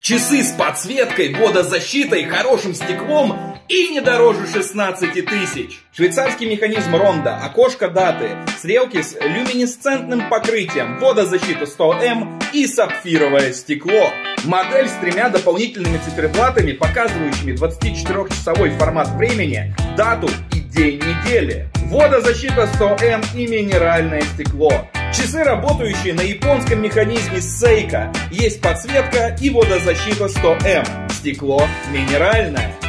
Часы с подсветкой, водозащитой, хорошим стеклом и не дороже 16 тысяч. Швейцарский механизм Ронда, окошко даты, стрелки с люминесцентным покрытием, водозащита 100М и сапфировое стекло. Модель с 3 дополнительными циферблатами, показывающими 24-часовой формат времени, дату и день недели. Водозащита 100М и минеральное стекло. Часы, работающие на японском механизме Seiko. Есть подсветка и водозащита 100М. Стекло минеральное.